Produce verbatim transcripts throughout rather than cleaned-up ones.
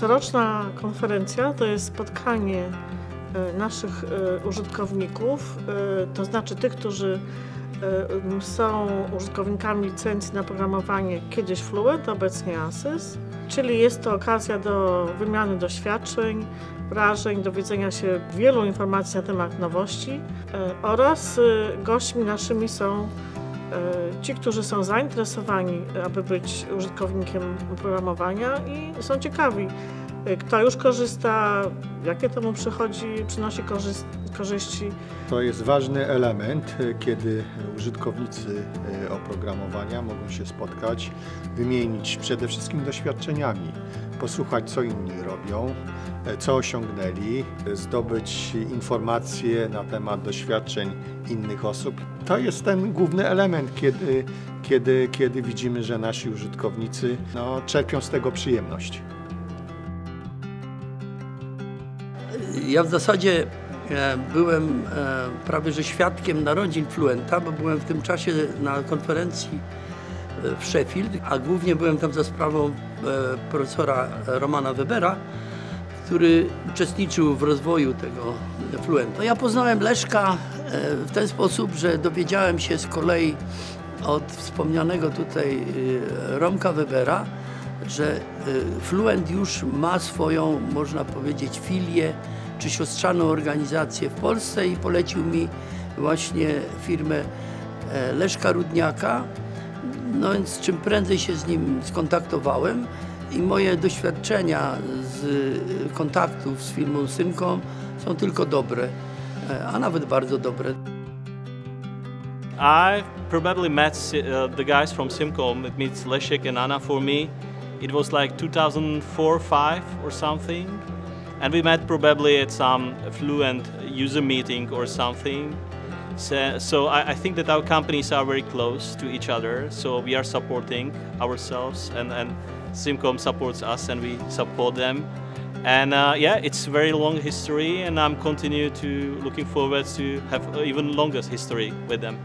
Coroczna konferencja to jest spotkanie naszych użytkowników, to znaczy tych, którzy są użytkownikami licencji na programowanie kiedyś Fluent, obecnie Ansys, czyli jest to okazja do wymiany doświadczeń, wrażeń, dowiedzenia się wielu informacji na temat nowości oraz gośćmi naszymi są ci, którzy są zainteresowani, aby być użytkownikiem programowania i są ciekawi, kto już korzysta, jakie to mu przychodzi, przynosi korzyści. To jest ważny element, kiedy użytkownicy oprogramowania mogą się spotkać, wymienić przede wszystkim doświadczeniami, posłuchać, co inni robią, co osiągnęli, zdobyć informacje na temat doświadczeń innych osób. To jest ten główny element, kiedy, kiedy, kiedy widzimy, że nasi użytkownicy no, czerpią z tego przyjemność. Ja w zasadzie byłem prawie że świadkiem narodzin Fluenta, bo byłem w tym czasie na konferencji w Sheffield, a głównie byłem tam za sprawą profesora Romana Webera, który uczestniczył w rozwoju tego Fluenta. Ja poznałem Leszka w ten sposób, że dowiedziałem się z kolei od wspomnianego tutaj Romka Webera, że Fluent już ma swoją, można powiedzieć, filię czy siostrzaną organizację w Polsce i polecił mi właśnie firmę Leszka Rudniaka. No więc czym prędzej się z nim skontaktowałem i moje doświadczenia z kontaktów z firmą Symcom są tylko dobre, a nawet bardzo dobre. I probably met uh, the guys from Symcom. It means Leszek and Anna for me. It was like two thousand four, five or something. And we met probably at some Fluent user meeting or something. So, so I, I think that our companies are very close to each other. So we are supporting ourselves and, and Symcom supports us and we support them. And uh, yeah, it's a very long history and I'm continue to looking forward to have even longer history with them.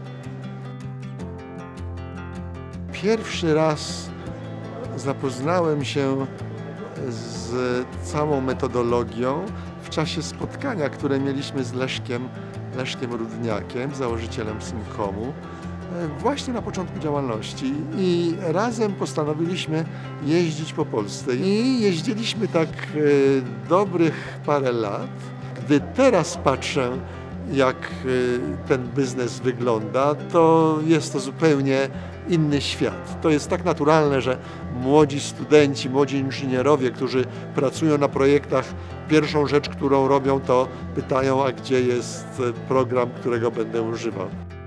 Pierwszy raz zapoznałem się z całą metodologią w czasie spotkania, które mieliśmy z Leszkiem, Leszkiem Rudniakiem, założycielem Symcomu, właśnie na początku działalności i razem postanowiliśmy jeździć po Polsce. I jeździliśmy tak dobrych parę lat. Gdy teraz patrzę, jak ten biznes wygląda, to jest to zupełnie inny świat. To jest tak naturalne, że młodzi studenci, młodzi inżynierowie, którzy pracują na projektach, pierwszą rzecz, którą robią, to pytają, a gdzie jest program, którego będę używał.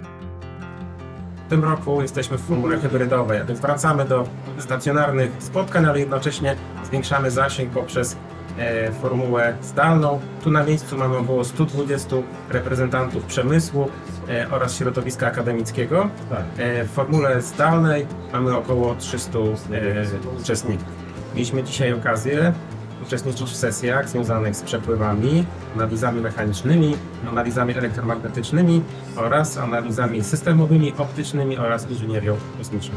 W tym roku jesteśmy w formule hybrydowej, a więc wracamy do stacjonarnych spotkań, ale jednocześnie zwiększamy zasięg poprzez e, formułę zdalną. Tu na miejscu mamy około stu dwudziestu reprezentantów przemysłu e, oraz środowiska akademickiego. E, w formule zdalnej mamy około trzystu e, uczestników. Mieliśmy dzisiaj okazję uczestniczyć w sesjach związanych z przepływami, analizami mechanicznymi, analizami elektromagnetycznymi oraz analizami systemowymi, optycznymi oraz inżynierią kosmiczną.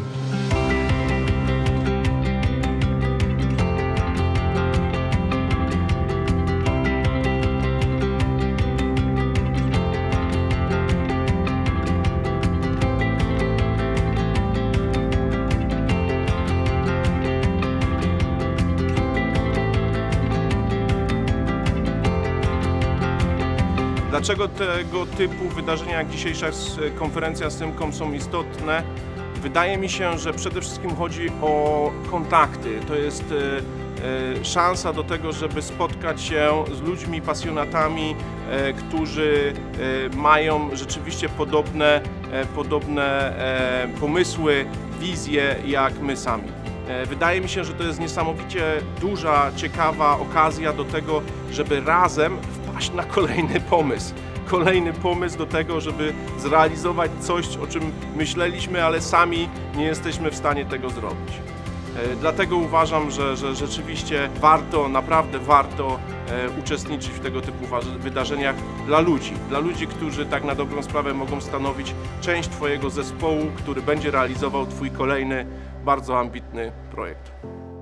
Dlaczego tego typu wydarzenia jak dzisiejsza konferencja Symcom są istotne? Wydaje mi się, że przede wszystkim chodzi o kontakty. To jest szansa do tego, żeby spotkać się z ludźmi, pasjonatami, którzy mają rzeczywiście podobne, podobne pomysły, wizje jak my sami. Wydaje mi się, że to jest niesamowicie duża, ciekawa okazja do tego, żeby razem wpaść na kolejny pomysł. Kolejny pomysł do tego, żeby zrealizować coś, o czym myśleliśmy, ale sami nie jesteśmy w stanie tego zrobić. Dlatego uważam, że, że rzeczywiście warto, naprawdę warto uczestniczyć w tego typu wydarzeniach dla ludzi. Dla ludzi, którzy tak na dobrą sprawę mogą stanowić część Twojego zespołu, który będzie realizował Twój kolejny, bardzo ambitny projekt.